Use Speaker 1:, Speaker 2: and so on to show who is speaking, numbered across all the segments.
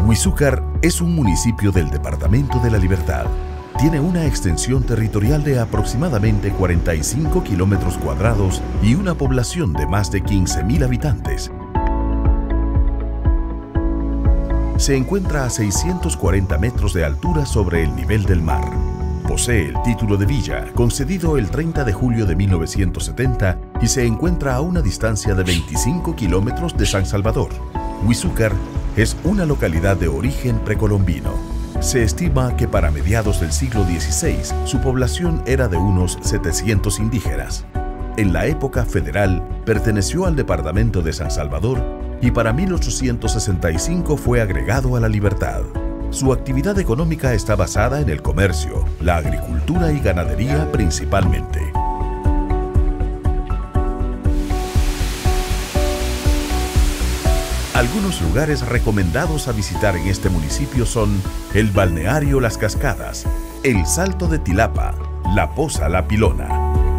Speaker 1: Huizúcar es un municipio del Departamento de La Libertad. Tiene una extensión territorial de aproximadamente 45 kilómetros cuadrados y una población de más de 15.000 habitantes. Se encuentra a 640 metros de altura sobre el nivel del mar. Posee el título de villa, concedido el 30 de julio de 1970, y se encuentra a una distancia de 25 kilómetros de San Salvador. Huizúcar es una localidad de origen precolombino. Se estima que para mediados del siglo XVI su población era de unos 700 indígenas. En la época federal perteneció al departamento de San Salvador y para 1865 fue agregado a La Libertad. Su actividad económica está basada en el comercio, la agricultura y ganadería principalmente. Algunos lugares recomendados a visitar en este municipio son el balneario Las Cascadas, el Salto de Tilapa, la Poza La Pilona.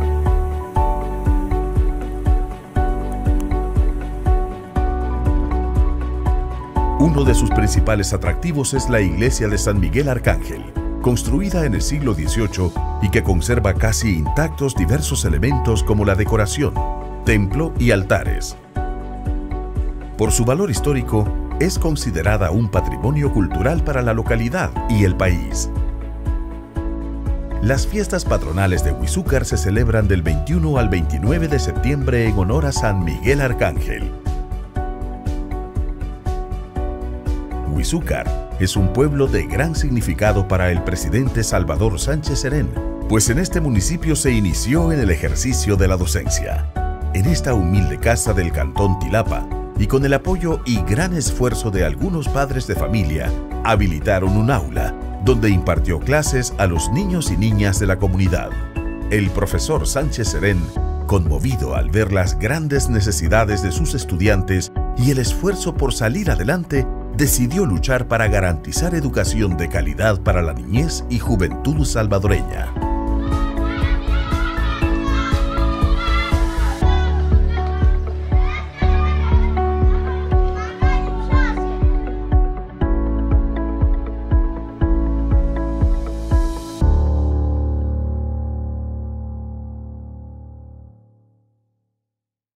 Speaker 1: Uno de sus principales atractivos es la iglesia de San Miguel Arcángel, construida en el siglo XVIII y que conserva casi intactos diversos elementos como la decoración, templo y altares. Por su valor histórico, es considerada un patrimonio cultural para la localidad y el país. Las fiestas patronales de Huizúcar se celebran del 21 al 29 de septiembre en honor a San Miguel Arcángel. Huizúcar es un pueblo de gran significado para el presidente Salvador Sánchez Serén, pues en este municipio se inició en el ejercicio de la docencia. En esta humilde casa del cantón Tilapa, y con el apoyo y gran esfuerzo de algunos padres de familia, habilitaron un aula donde impartió clases a los niños y niñas de la comunidad. El profesor Sánchez Serén, conmovido al ver las grandes necesidades de sus estudiantes y el esfuerzo por salir adelante, decidió luchar para garantizar educación de calidad para la niñez y juventud salvadoreña.